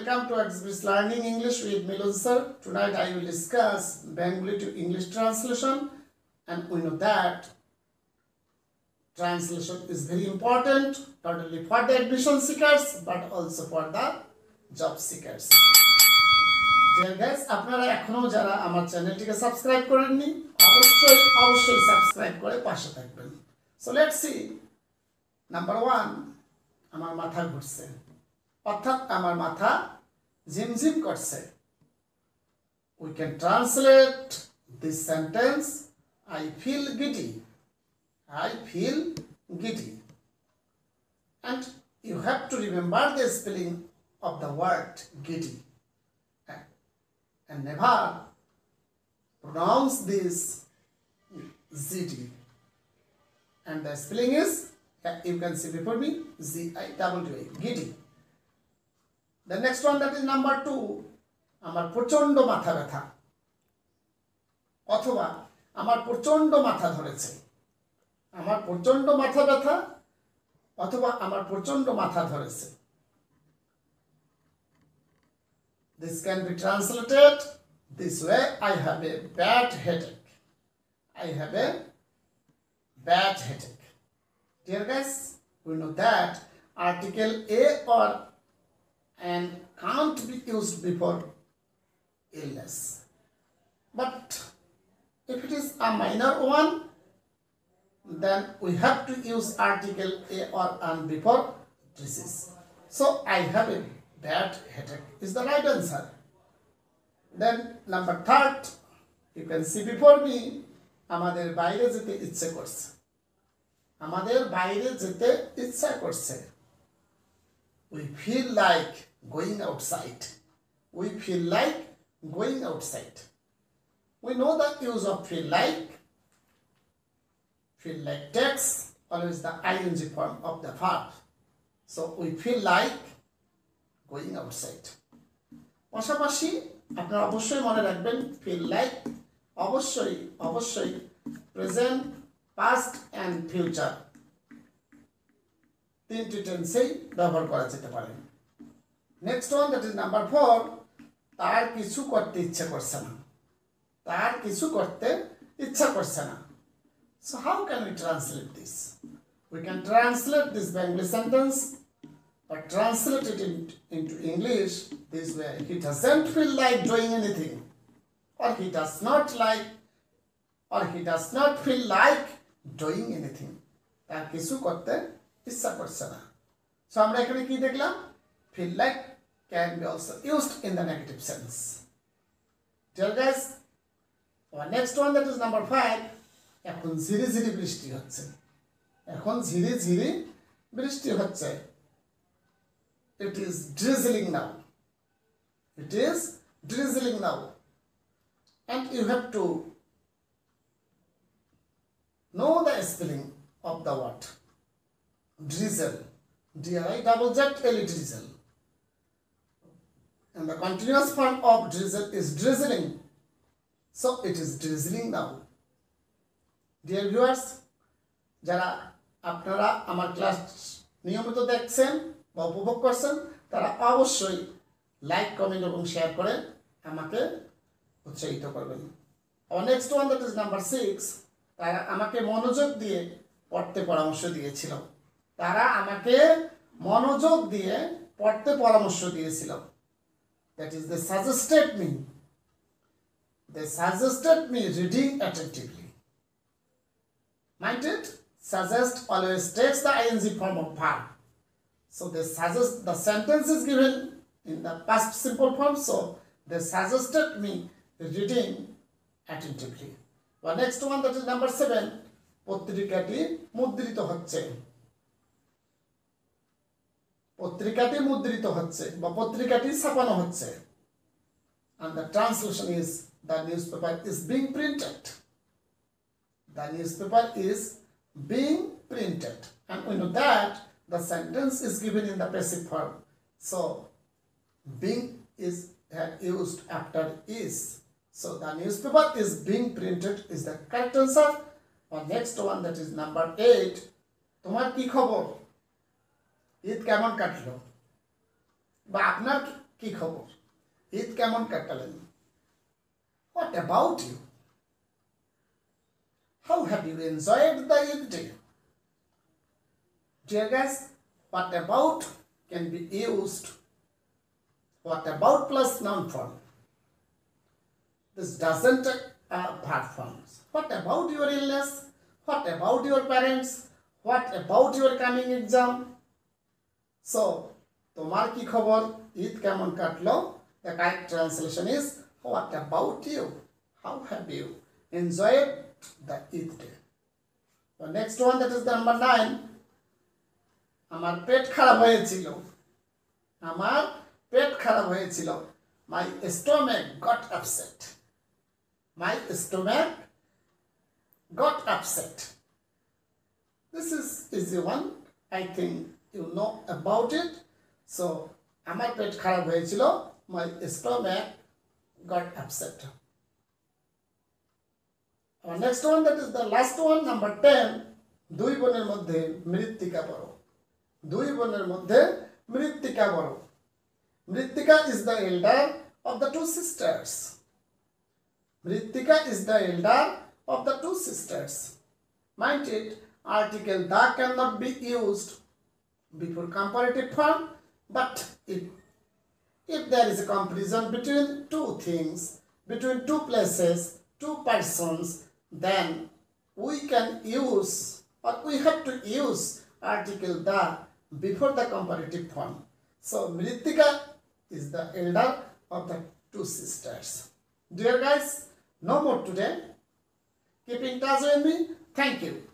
welcome to XBS Learning English with Milon sir. Tonight I will discuss Bengali to English translation, and we know that translation is very important not only for the admission seekers but also for the job seekers. Dear guys, আপনারা এখনো যারা আমার চ্যানেলটিকে subscribe করেননি অবশ্যই subscribe করে পাশে থাকবেন. So let's see. Number 1, আমার মাথা ঘুরছে, অর্থাৎ আমার মাথা ঝিমঝিম করছে. We can translate this sentence, I feel giddy. I feel giddy. And you have to remember the spelling of the word giddy. And never pronounce this ziddy. And the spelling is, you can see before me, Z-I-D-D-Y, giddy. The next one, that is number 2, আমার প্রচন্ড মাথা ব্যথা অথবা আমার প্রচন্ড মাথা ধরেছে. আমার প্রচন্ড মাথা ব্যথা অথবা আমার প্রচন্ড মাথা ধরেছে. This can be translated this way: I have a bad headache. I have a bad headache. Dear guys, we know that article a or an can't be used before illness. But if it is a minor one, then we have to use article a or an before disease. So I have a bad headache is the right answer. Then number 3, you can see before me, আমাদের বাইরে যেতে ইচ্ছে করছে. আমাদের বাইরে যেতে ইচ্ছা করছে. We feel like going outside. We feel like going outside. We know the use of feel like. Feel like takes always the ing form of the verb. So we feel like going outside. পাশাপাশি আপনারা অবশ্যই মনে রাখবেন feel like অবশ্যই present, past and future তিনটি টেন্সেই ব্যবহার করা যেতে পারে. Next one, that is number 4, তার কিছু করতে ইচ্ছা করছে না. তার কিছু করতে ইচ্ছা করছে না. So how can we translate this? We can translate this Bengali sentence, but translate it into English this way: he doesn't feel like doing anything, or he does not feel like doing anything. তার কিছু করতে ইচ্ছা করছে না. So আমরা এখানে কি দেখলাম? Feel like can be also used in the negative sense. Dear guys, our next one, that is number 5. এখন ঝিরি ঝিরি বৃষ্টি হচ্ছে. এখন ঝিরি ঝিরি বৃষ্টি হচ্ছে. It is drizzling now. It is drizzling now. And you have to know the spelling of the word drizzle. D-I-Z-Z-L-E, drizzle. And the continuous form of drizzle is drizzling. So it is drizzling now. Dear viewers, যারা আপনারা আমার class নিয়মিত দেখছেন বা উপভোগ করছেন, তারা অবশ্যই লাইক, কমেন্ট এবং শেয়ার করে আমাকে উৎসাহিত করবেন. Our next one, that is number 6, তারা আমাকে মনোযোগ দিয়ে পড়তে পরামর্শ দিয়েছিল. তারা আমাকে মনোযোগ দিয়ে পড়তে পরামর্শ দিয়েছিল. That is, they suggested me. They suggested me reading attentively. Mind it, suggest always takes the ing form of verb. So they suggest, the sentence is given in the past simple form. So they suggested me reading attentively. The next one, that is number 7, পত্রিকাটি মুদ্রিত হচ্ছে. পত্রিকাটি মুদ্রিত হচ্ছে বা পত্রিকাটি ছাপানো হচ্ছে. And the translation is, the newspaper is being printed. The newspaper is being printed. And we know that the sentence is given in the passive form. So being is used after is. So the newspaper is being printed is the correct answer. Or next one, that is number 8, তোমার কি খবর? ঈদ কেমন কাটলো? বা আপনার কি খবর? ঈদ কেমন কাটালেন? What about you? How have you enjoyed the Eid day? Dear guys, what about can be used. What about plus noun form? This doesn't verb forms. What about your illness? What about your parents? What about your coming exam? So, তোমার কি খবর? ঈদ কেমন কাটলো? The correct translation is what about you? How have you enjoyed the Eid day? The next one, that is the number 9. আমার পেট খারাপ হয়েছিল। আমার পেট খারাপ হয়েছিল। My stomach got upset. My stomach got upset. This is easy one. I think you know about it. So, আমার পেট খারাপ হয়েছিল। My stomach got upset. Our next one, that is the last one, number 10. দুই বোনের মধ্যে মৃত্তিকা বড়। দুই বোনের মধ্যে মৃত্তিকা বড়। মৃত্তিকা is the elder of the two sisters. মৃত্তিকা is the elder of the two sisters. Mind it, article the cannot be used before comparative form, but if there is a comparison between two things, between two places, two persons, then we can use, or we have to use article the before the comparative form. So, Mritika is the elder of the two sisters. Dear guys, no more today. Keep in touch with me. Thank you.